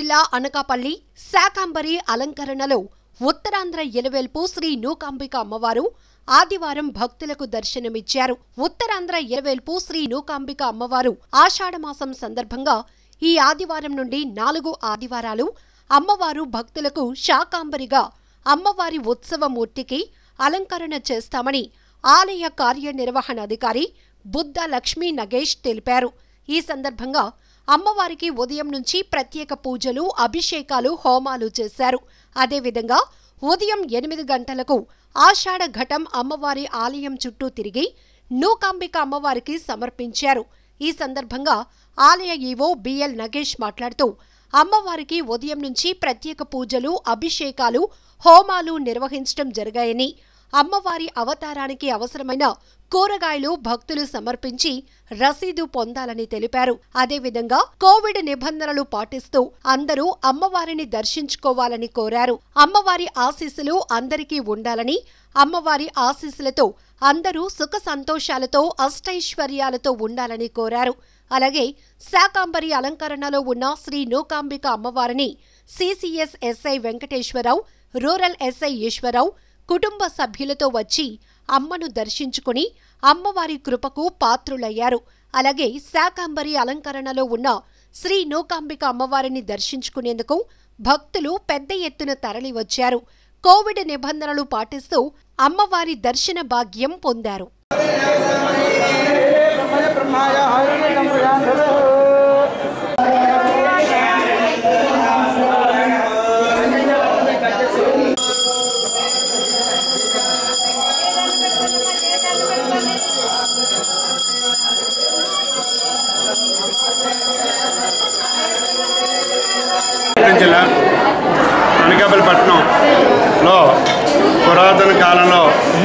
జిల్లా అనకాపల్లి శాకంబరి అలంకరణలో ఉత్తరాంధ్ర ఎలవేల్పు శ్రీ నూకాంబిక అమ్మవారు ఆదివారం భక్తులకు దర్శనమిచ్చారు. ఉత్తరాంధ్ర ఎలవేల్పు శ్రీ నూకాంబిక అమ్మవారు ఆషాఢమాసం సందర్భంగా ఈ ఆదివారం నుండి 4 ఆదివారాలు అమ్మవారు భక్తులకు శాకంబరిగా అమ్మవారి ఉత్సవమూర్తికి అలంకరణ చేస్తామని ఆలయ కార్యనిర్వహణాధికారి బుద్ధ లక్ష్మీ నగేష్ తెలిపారు. ఈ సందర్భంగా అమ్మవారికి ఉదయం నుంచి ప్రత్యేక పూజలు, అభిషేకాలు, హోమాలు చేశారు. అదేవిధంగా ఉదయం 8 గంటలకు ఆషాఢ ఘటం అమ్మవారి ఆలయం చుట్టూ తిరిగి నూకాంబిక అమ్మవారికి సమర్పించారు. ఈ సందర్భంగా ఆలయ ఈవో బిఎల్ నగేష్ మాట్లాడుతూ అమ్మవారికి ఉదయం నుంచి ప్రత్యేక పూజలు, అభిషేకాలు, హోమాలు నిర్వహించడం జరిగాయని, అమ్మవారి అవతారానికి అవసరమైన కూరగాయలు భక్తులు సమర్పించి రసీదు పొందాలని తెలిపారు. అదేవిధంగా కోవిడ్ నిబంధనలు పాటిస్తూ అందరూ అమ్మవారిని దర్శించుకోవాలని కోరారు. అమ్మవారి ఆశీస్సులు అందరికీ ఉండాలని, అమ్మవారి ఆశీస్సులతో అందరూ సుఖ సంతోషాలతో అష్టైశ్వర్యాలతో ఉండాలని కోరారు. అలాగే శాకంబరి అలంకరణలో ఉన్న శ్రీ నూకాంబిక అమ్మవారిని CCS SI Venkateswararao, rural SI Eswararao కుటుంబ సభ్యులతో వచ్చి అమ్మను దర్శించుకుని అమ్మవారి కృపకు పాత్రులయ్యారు. అలాగే శాకంబరి అలంకరణలో ఉన్న శ్రీ నూకాంబిక అమ్మవారిని దర్శించుకునేందుకు భక్తులు పెద్ద ఎత్తున తరలివచ్చారు. కోవిడ్ నిబంధనలు పాటిస్తూ అమ్మవారి దర్శన భాగ్యం పొందారు. జిల్లా అనకాపల్లి పట్టణంలో పురాతన కాలంలో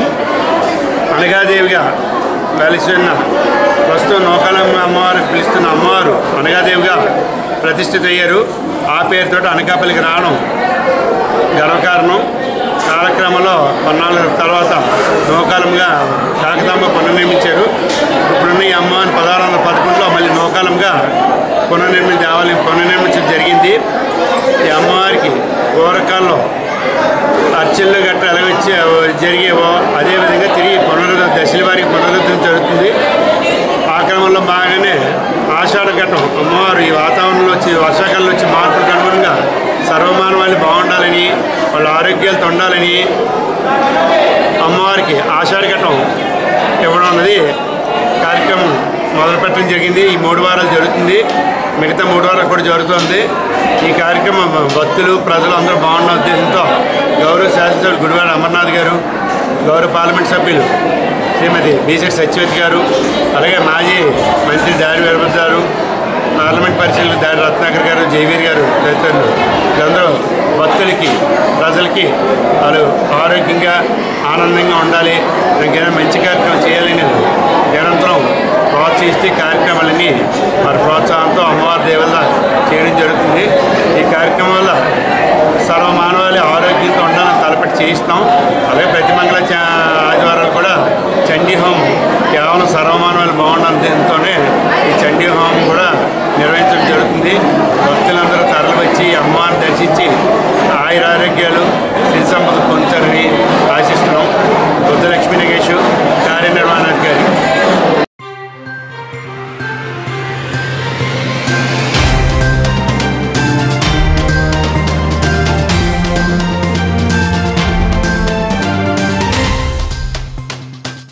అనగాదేవిగా వెలిసిన ప్రస్తుతం నూకాంబిక అమ్మవారు పిలుస్తున్న అమ్మవారు అనగాదేవిగా ప్రతిష్ఠిత అయ్యారు. ఆ పేరుతో అనకాపల్లికి రావడం గర్వకారణం. కాలక్రమంలో కొన్నాళ్ళ తర్వాత నూకాంబిగా కాకతాంబ పునర్నిర్మించారు. ఇప్పుడున్న ఈ అమ్మవారిని 1611లో మళ్ళీ నూకాంబిగా దేవాలయం పునర్నిర్మించడం జరిగింది. ఈ అమ్మవారికి పూర్వకాలంలో అర్చనలు గట్రా ఎలాగొచ్చి జరిగేవో అదేవిధంగా తిరిగి దశల వారికి పునరుద్ధరణ జరుగుతుంది. ఆ క్రమంలో బాగానే ఆషాఢ ఘటం అమ్మవారు ఈ వాతావరణంలో వచ్చి వర్షాకాలంలో వచ్చి మార్పులకు అనుగుణంగా సర్వమానవాళి బాగుండాలని, వాళ్ళ ఆరోగ్యాలతో ఉండాలని అమ్మవారికి ఆషాఢ ఘటం ఇవ్వడం అన్నది కార్యక్రమం మొదలుపెట్టడం జరిగింది. ఈ 3 వారాలు జరుగుతుంది. మిగతా 3 వారాలు కూడా జరుగుతుంది. ఈ కార్యక్రమం భక్తులు, ప్రజలు అందరూ బాగున్న ఉద్దేశంతో గౌరవ శాసనసభ్యులు గుడివాడ అమర్నాథ్ గారు, గౌరవ పార్లమెంట్ సభ్యులు శ్రీమతి బీసెట్ సత్యవతి గారు, అలాగే మాజీ మంత్రి దారి వీరభద్ర గారు, పార్లమెంట్ పరిశీలకులు దారి రత్నాకర్ గారు, జయవీర్ గారు తదితరులు వీళ్ళందరూ భక్తులకి, ప్రజలకి వాళ్ళు ఆరోగ్యంగా ఆనందంగా ఉండాలి, ఇంకేదైనా మంచి కార్యక్రమం చేయాలని నిరంతరం ప్రోత్సహిస్తే కార్యక్రమాలన్నీ మరి ప్రోత్సాహంతో అమ్మవారి దేవల్ల చేయడం జరుగుతుంది. ఈ కార్యక్రమం వల్ల సర్వమానవాళి ఆరోగ్యంతో ఉండాలని తలపెట్టి చేయిస్తాం. అలాగే ప్రతి మంగళ ఆదివారాలు కూడా చండీ హోమం కేవలం సర్వమానవాళి బాగుండాలని దీంతోనే ఈ చండీ హోమం కూడా నిర్వహించడం జరుగుతుంది. భక్తులందరూ తరలి వచ్చి అమ్మవారిని దర్శించి